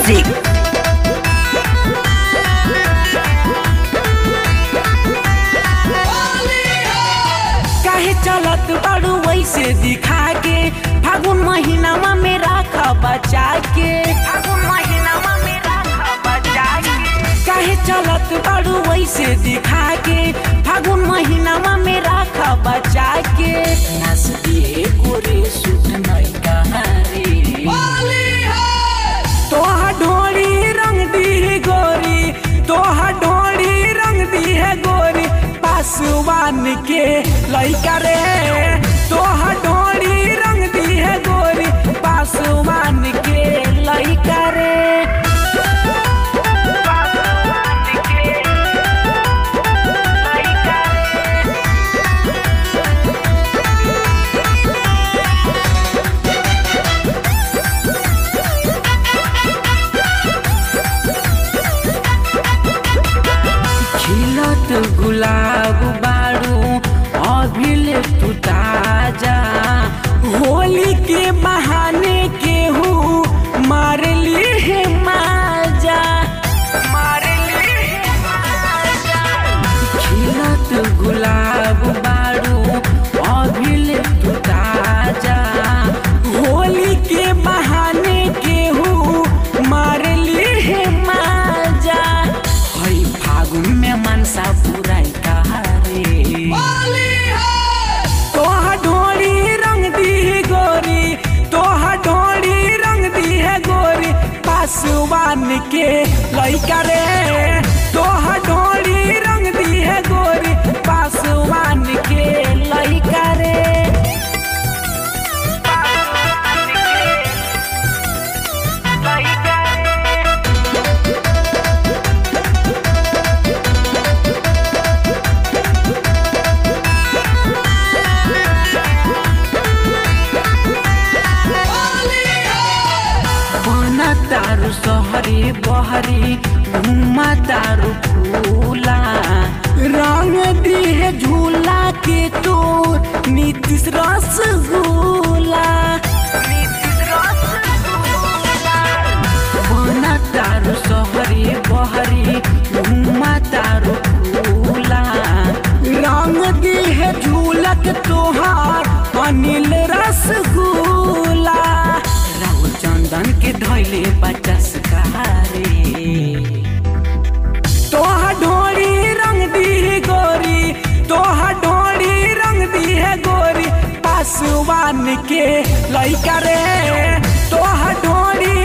Music. काहे चलत बाड़ू वैसे दिखा के, फागुन महीना में मेरा खा बचा के, फागुन महीना में मेरा खा बचा के। काहे चलत बाड़ू वैसे दिखा के, फागुन महीना में मेरा खा बचा के। नाच दिए गोरे सूट नहीं कहारे, तोहा ढोड़ी रंग दी है गोरी, तोहा ढोड़ी रंग दी है गोरी, पासवान के लइका रे। तोहा ढोड़ी रंग दी है गोरी, पासवान के लइका रे। खिलत गुलाब बारू अभिल तू ताजा, होली के बहाने केहू मार ली है माजा, मार ली है माजा। खिलत गुलाब बारू अभिल तू ताजा, होली के बहाने केहू मार ली है माजा। हई फागुन में मनसा बुराई कहारे, तोहा ढोड़ी रंग दी है गोरी, तोहा ढोड़ी रंग दी है गोरी, पासवान के लइका रे। तोहा ढोड़ी रंग दी है गोरी, पासवान के लइका रे। तारू सहरी बहरी घुमा तारू फूला, रंग दी है झूला के तोर नीतीश रसगुल्ला, बना तारू सहरी बहरी घुमा तारू फूला, रंग दी है झूला के तोहार अनिल रसगुल्ला। राहुल चंदन के धैले 50 कहारे, तोहा ढोड़ी रंग दी है गोरी, तोहा ढोड़ी रंग दी है गोरी, पासवान के लइका रे। तोहा ढोड़ी